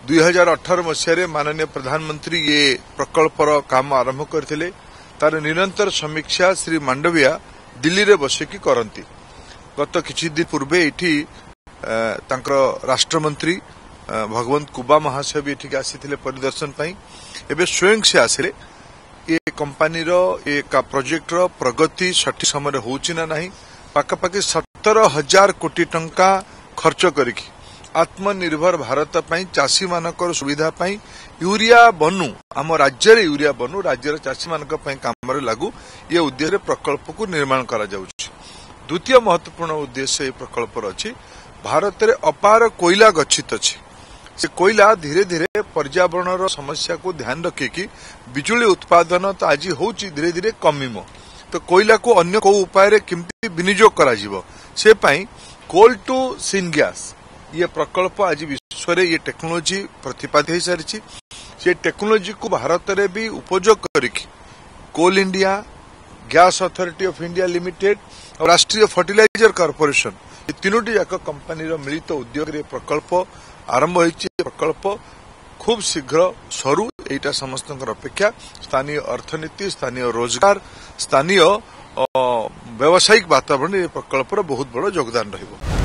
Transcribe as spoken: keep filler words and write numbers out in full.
दुई हजार अठारह मसीह माननीय प्रधानमंत्री ये प्रकल्पर काम आरंभ करथिले। तार निरंतर समीक्षा श्री मांडविया दिल्ली रे बसिकी करंती। गत किछि दिन पूर्वे एठी राष्ट्रमंत्री भगवंत कुबा महाशय भी एठी आसीथिले परिदर्शन पई। एबे स्वयं से आसिले ये कंपनी रो ये का प्रोजेक्ट रो प्रगति सठी समय होउची ना नाही। पाखापाखि सतर हजार कोटी टंका खर्च करिकी आत्मनिर्भर भारत पई चाषी मानकर सुविधा पई यूरिया बनू आम राज्य रे यूरिया बनू राज्य रे चाषी मानक पई काम रे लागू ये उद्देश्य प्रकल्प को निर्माण करा जाउछि। द्वितीय महत्वपूर्ण उद्देश्य ये प्रकल्प अछि भारत रे अपार कोयला गच्छित अछि। से कोयला धीरे धीरे पर्यावरण रो समस्या को ध्यान रखिकी बिजुली उत्पादन तो आज होउछि धीरे धीरे कमिमो। तो कोयला को अन्य को उपाय रे किमती विनियोग करा जिवो से पई कोल टू सिन गैस ये प्रकल्प आज विश्व रे ये टेक्नोलोजी प्रतिपादित हो सारी। से टेक्नोलोजी को भारत रे भी उपयोग करिकी Coal India, Gas Authority of India Limited और राष्ट्रीय फर्टिलाइजर कॉर्पोरेशन ये तीनोटी जाक कंपनी मिलित उद्योग रे प्रकल्प आरंभ होइछि। प्रकल्प खूब शीघ्र सरू एटा समस्त अपेक्षा स्थानीय अर्थनीति, स्थानीय रोजगार, स्थानीय व्यावसायिक वातावरण ये प्रकल्पर बहुत बड़ योगदान रहिबो।